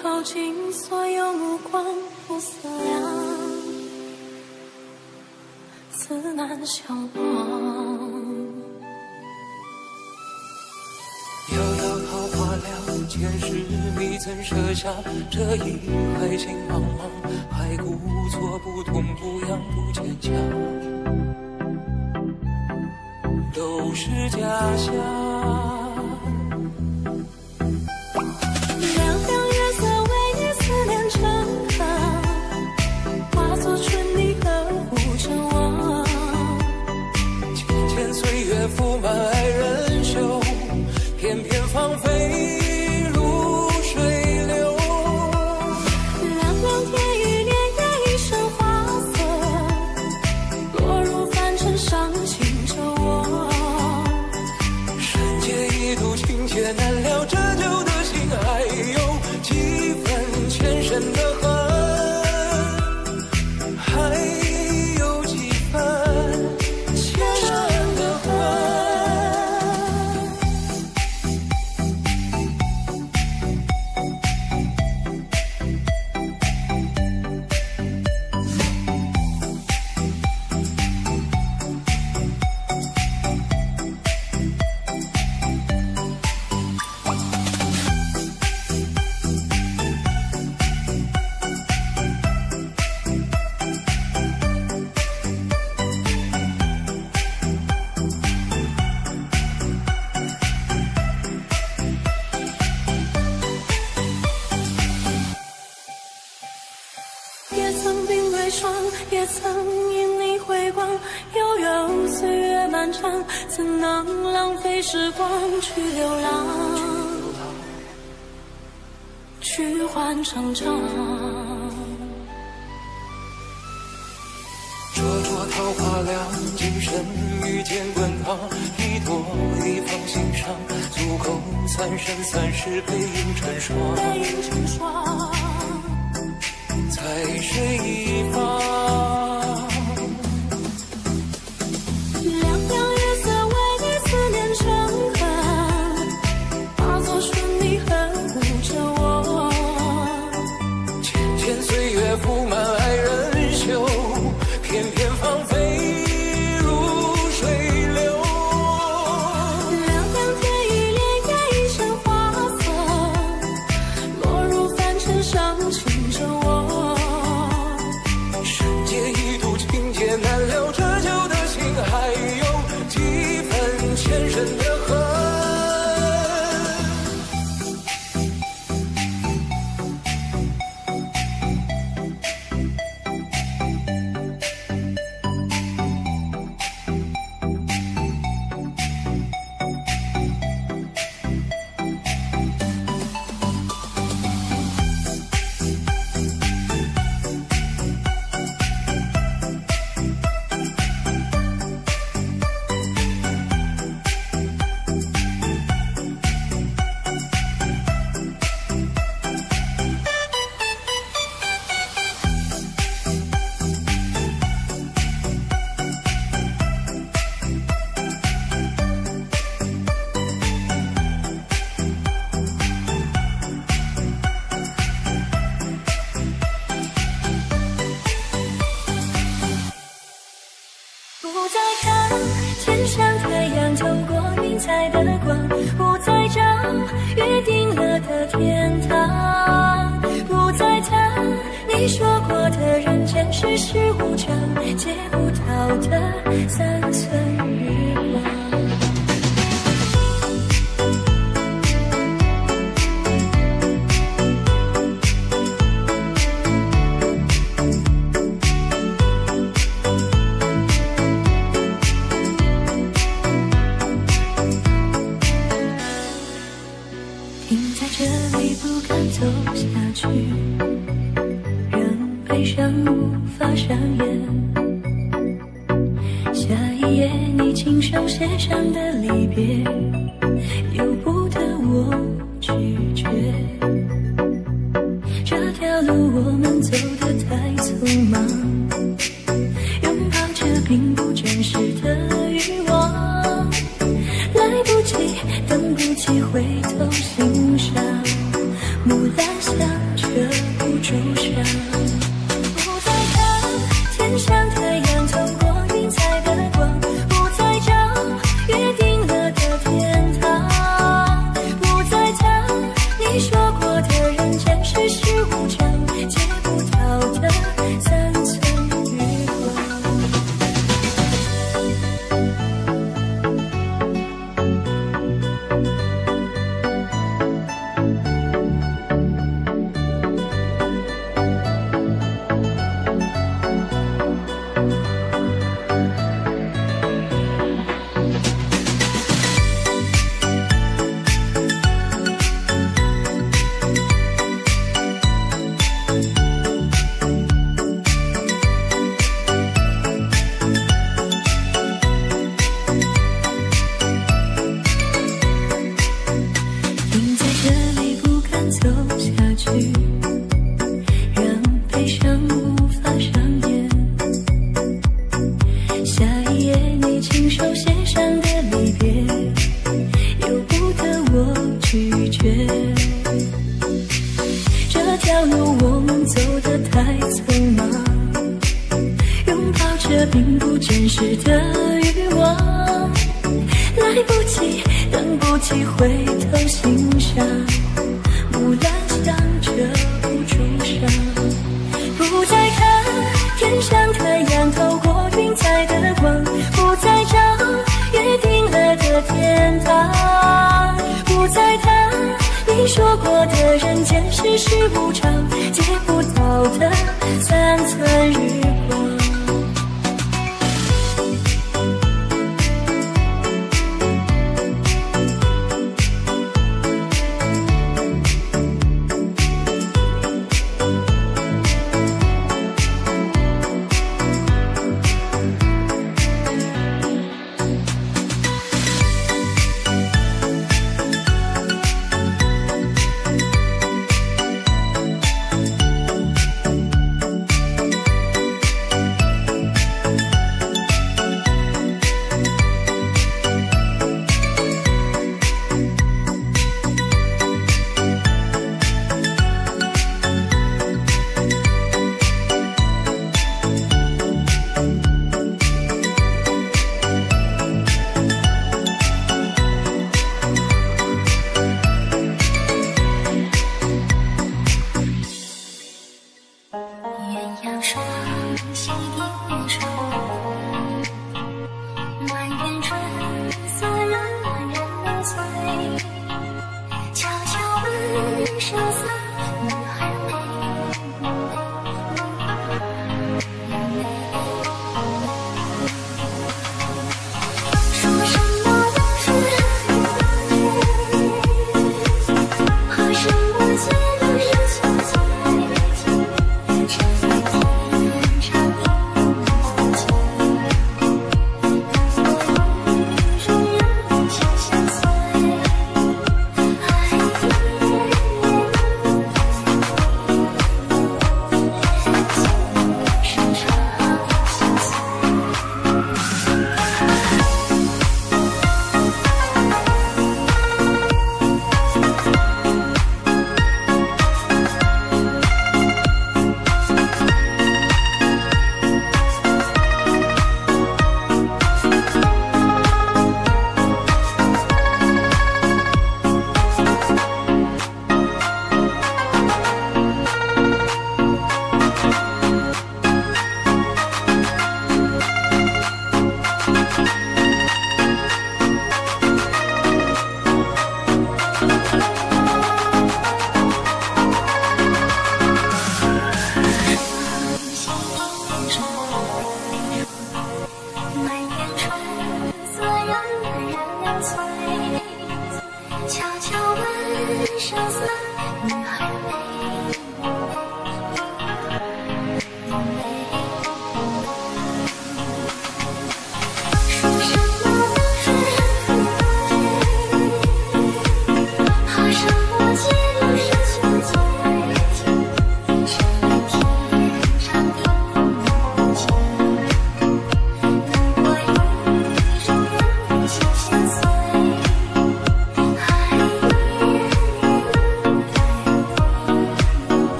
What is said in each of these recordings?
耗尽所有目光不思量，自难相忘。 遥遥桃花凉，前世你怎设下这一海情茫茫？还故作不痛不痒不坚强，都是假象。 凉凉月色为你思念成行，化作春泥呵护着我。 渐渐岁月覆满爱人袖，偏偏芳菲如水流。 凉凉天与莲叶一身花色，落入凡尘伤情着我。 世界一度情劫难料，这旧的心还有几分前生的恨，还有几分前生的恨。 也曾鬓微霜，也曾因你回光，悠悠岁月漫长，怎能浪费时光去流浪，去换成长。 灼灼桃花凉，今生遇见滚烫，一朵一放心上，足够三生三世背影成双。 背影成双， 在水一方。 凉凉月色为你思念成行，化作春泥呵护着我。 渐渐岁月覆满爱人袖，偏偏芳菲如水流。 凉凉天与莲叶一身花色，落入凡尘伤情着我。 世界一度情劫难料，这旧的心还有几分前生的恨。 不再看天上太阳透过云彩的光，不再找约定了的天堂，不再谈你说过的人间世事无常，借不到的三寸日光。停在这里不敢走下去，让悲伤无法上演。下一页你亲手写上的离别，由不得我拒绝。这条路我们走得太匆忙，拥抱着并不真实的欲望，来不及，等不及回头欣赏木兰。 想这无主伤，不再看天上太阳透过云彩的光，不再找约定了的天堂，不再谈你说过的人间世事无常，借不到的三寸月光。停在这里不敢走下去，让悲伤无法上演。下一页你亲手写上的离别，由不得我拒绝。这条路我们走得太匆忙，拥抱着并不真实的欲望，来不及等不及回头欣赏，木兰香这无主伤，不再看天上太阳透过云彩的光，不再找约定了的天堂，不再谈你说过的人间世事无常，借不到的三寸日光。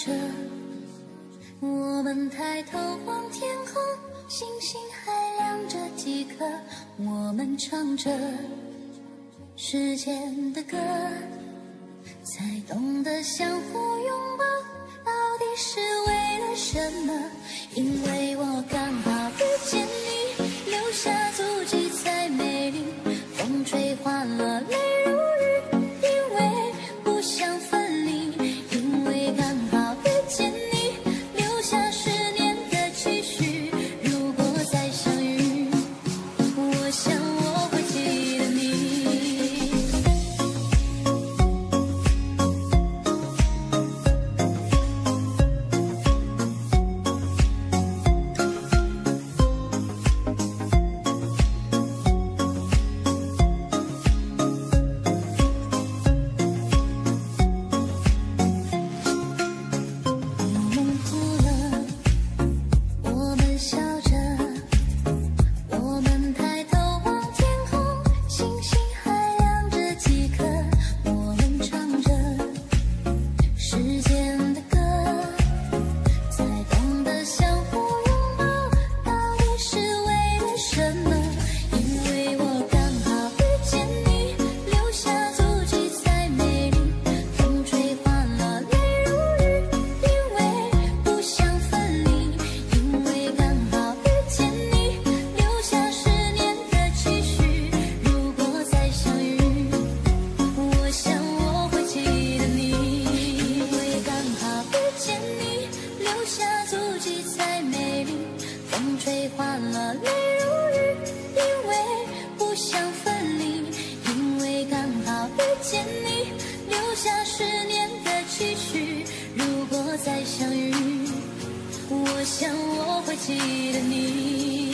着。我们抬头望天空，星星还亮着几颗。我们唱着时间的歌，才懂得相互拥抱，到底是为了什么？因为我刚好遇见你，留下足迹才美丽。风吹花落泪如雨，因为不想分离。因为刚好遇见你，留下10年的期许。如果再相遇，我想我会记得你。风吹花落泪如雨，因为不想分离。因为刚好遇见你，留下10年的期许。如果再相遇，我想我会记得你。